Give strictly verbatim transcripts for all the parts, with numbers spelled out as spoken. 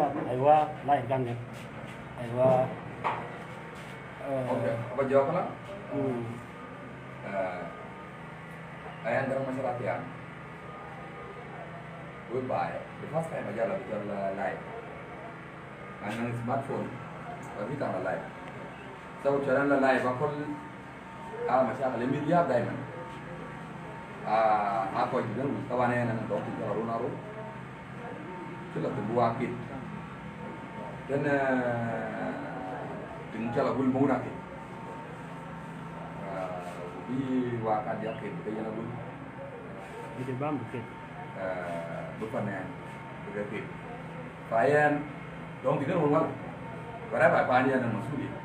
أيوة لا يمكن أيوة Oke, apa jawab lah? Ayah dalam masyarakat yang gue buy the first time aja lah betul live, anang smartphone, tapi tak live. So jalan live, aku ah masyarakat lebih dia diamond. Ah aku juga, kawannya nang dong tiga orang naru, cila terbuat kit, dan tinggal agul mawien akech. Di wakad yakin kita yang agul. Di bam bukit. Bukan yang bukit. Payan, dong tiga orang. Berapa payan yang masuk dia?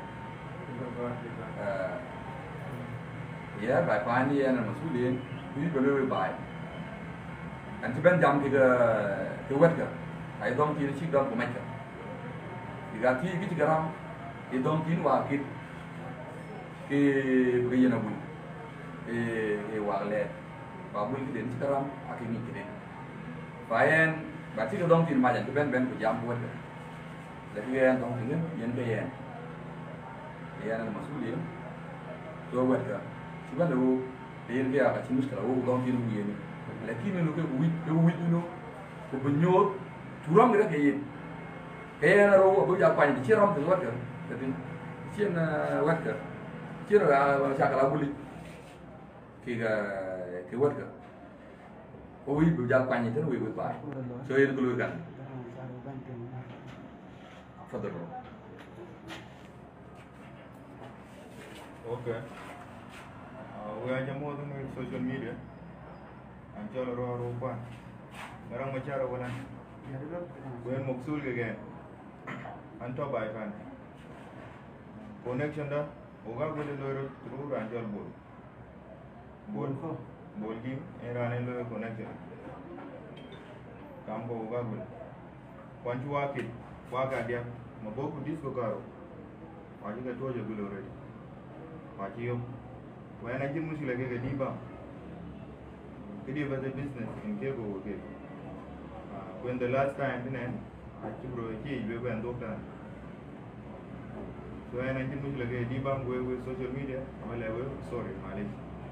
Ya, berapa payan yang masuk dia? Ini belum baik. Kan sebenarnya jam tiga tiga ke. Ayo dong tiga cik dong pemain. Tiga tiga tiga ram. Itu dong tin wakit ke bagian abul, eh eh waklet, abul kita ni sekarang akhirnya kita. Payen, berarti itu dong tin macam tu ben ben berjam buat. Lagi yang dong tin yang payen, yang masuk dia, tu buat ke. Sebab tu dia ni agak cimus kalau dong tin dia ni. Lagi ni lu ke wit, ke wit ni lu, ke benyot, turang kita kayak, kayak naru abu japan di ciram tu buat ke. Jadi, siapa worker, siapa masyarakat abuli, kita kita worker, oh ibu berjalan panjang itu, ibu berbaik, so itu keluarkan, fadil. Okay, we aja mau dengan social media, ancol roh-rohan, orang macam orang, we muksul ke, antau baik kan. Connection dah, orang boleh lewat through ranjol bol, bol, bol game, era ni lewat connection. Kampo orang boleh. Pancu wakit, wakad dia, mabuk kudis kekaro. Pagi kat tu aja boleh already. Pagi yo, when aja mesti lagi ke di bang. Jadi pada business, ini go okay. When the last time ni, aja bro, ini ibu yang doktor. So I nanti mesti lagi di bang gue gue social media, apa level sorry Malaysia.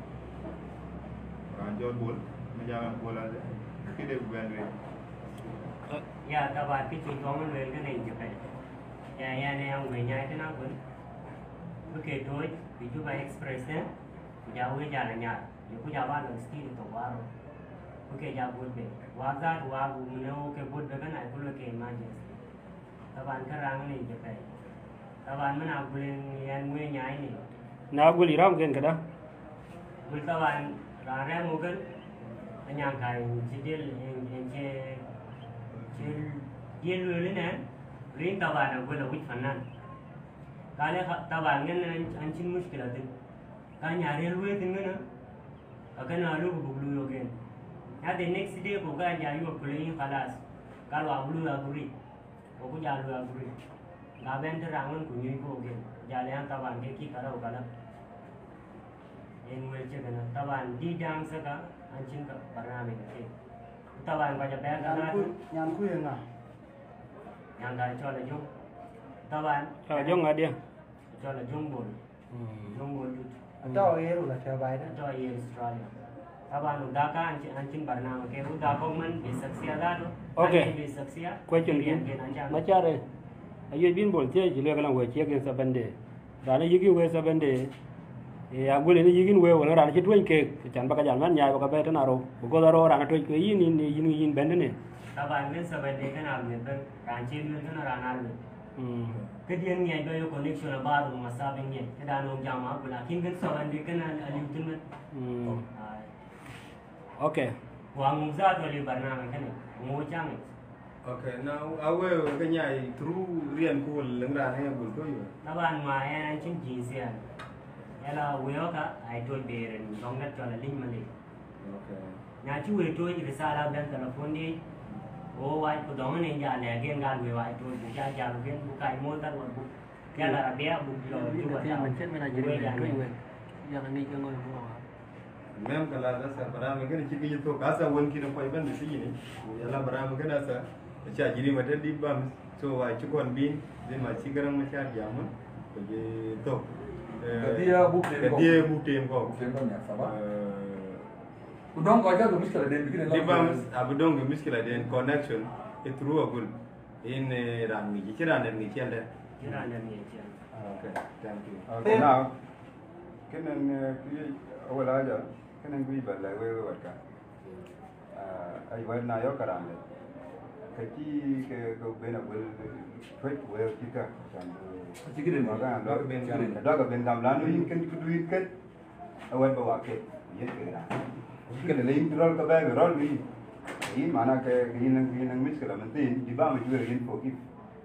Ranjol bol, menjangan bola aja. Kita bukan duit. Ya, tapi kita cuma duit kan ini juga. Ya, ya ni yang gue nyai tu nak pun. Oke, duit itu by expressnya, jauh jalannya. Aku jawab logistik itu baru. Oke, jauh be. Wajar, wajar, mana oke buat bekan aku loke emergency. Tapi sekarang ni juga. Tawan mana agulin yang gue nyai ni. Na agul iram kan kada? Gul tawan rara mungkin penyangkai cidil yang yang ce cil dia lulu ni, rin tawan agul awit fanan. Kalau tawan kan ancin muskil ada. Kalau nyari lulu itu ni na, akan alu bulu yogen. Nanti next day aku kan jadi aku lagi kalas. Kalau alu aguri, aku jadi aguri. Gaben terangan kunjung ko gen, jalan tawan ke ki kalau kalau, yang macam mana tawan di jam seka ancin ke pernah mengke, tawan banyak banyak kalau yang ku yang ah, yang dah coba jom, tawan, Ah, jom ada dia. coba jom bol, jom bol tu, atau air ulah terbaik dah. coba air Australia, tawan udah kan ancin ancin pernah mengke, udah komen besar siapa tu, besar siapa, question ni, macam ada. Ayo bin bol je, jadi kalau gue cek yang sabande, rana yuki gue sabande, ya gue ni yuki gue, orang rana itu yang ke, jangan pakai jalan, nyai pakai betul naro, bukan naro rana itu ini ini ini ini benda ni. Tawan ni sabande kan almen tu, rancil ni kan rana almen. Kemudian ni ada yo connection baru masa begini, kita nong jama pula, kini kan sabande kan aliu tu ni. Okay. Wang muzat wali barnam kan, mujam. Okay, now awe kenyai through rian kul lengra ni bul tu yo. Tawan maya ancin jinsian. Ela weoka ai toy beren, dongat jola link mali. Okay. Nyaci we toy risala dan telefon ni. Oh wai ko dongan ni ja le gen gal we wai toy ja ja gen bukai motor wa bu. Ya la rabia bu lo juga. Yang mencet mana jadi tu we. Yang ni ke ngoi buah. Mem kalau ada sa bara mungkin ciki itu kasa wan kira kau iban di sini. Yalah bara mungkin ada cha jadi macam di bam so ai cukon bin dia masih garang macam diamun jadi to Dia buk dem ko. dia butem ko Buk dem ko nya sama. Udong ko aja gemis kala den bikin di bam abdong gemis kala den connection it through agul in ran mi kira dan mi kian Kira ada ni je. okay thank you okay now kenen ki awala aja kenen gui balai we we wat ka ai wa na yo karang kaki ke ke bena bel tweet we kita kan Cikirin maka do ben gam do ga ben gam lan yin kan ku duit kan awan bawa ke ye ke ra kan le yin rol ka ba rol ni yin mana ke yin yin mis kala mentin di ba ma ju yin ko ki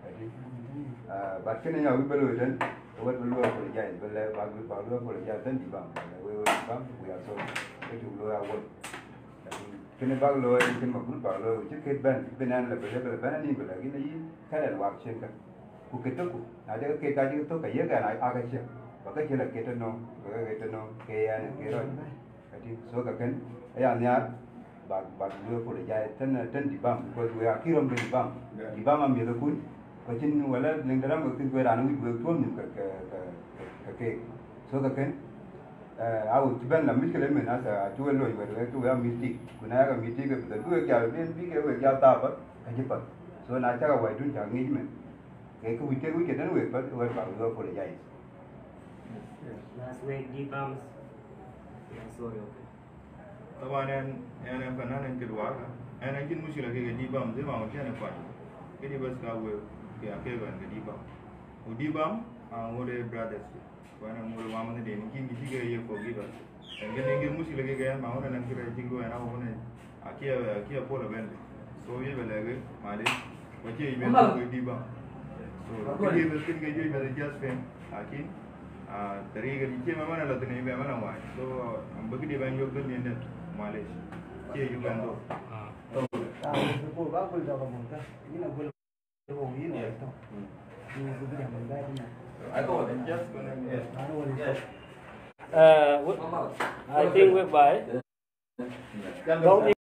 ba kan ya wi belo den awan belo ko ja bel ba ba lo ko ja den di ba we we ba ku ya so ke ju lo awan kene bag lo en ken makul bag lo che ket ban benan la bele bele ban ni bele gina yi kala wa chen ka ku ket ku ada ke ka ji to ka ye ga na a ka che ba ka che la ket no ka ket no ke ya ne ke ro ka ti so ka ken ya nya ba ba lo ko le ja ten ten di bam ko we a kirom di bam di bam am ye da kun ko chin wala ning da ram ko tin ko ra no we tuom ni ka ka ka ke so ka ken au tiban la miskele men asa tuwe lo iwe tu ya mistik kuna ya mistik ke tu ke ya bien bi ke we ya ta ba ka ji pa so na cha ka wai dun cha ngi men ke ku wite ku ke dan we pa we ba lo ko le jai Last week di bams. Ya sorry okay. taban en en en kana en kedua ka en en kin mushila ke di bam de ma ke na kwa ke di bas ka we ke ake ban ke di bam u di bam a ngore brothers wana ngore mama ne ni kin gi ge ye ko gi ba en ge ne mushila ke ga ma wana nan kira jingo na ko ne akia akia pola ben so ye bele ge ma de wache ibe ko di bam so ke di bas kin ge ye bele just fen akin a tari ga dice ma mana latin ibe mana wa so am bagi di ban yok den ne Malaysia ke Uganda Ah, ko ba ko da ko monta. Ina ko ko yin ne to. Ni ko bi da man ba ni. I thought it just gonna yes Ano wala to. Uh, I think we by kan don't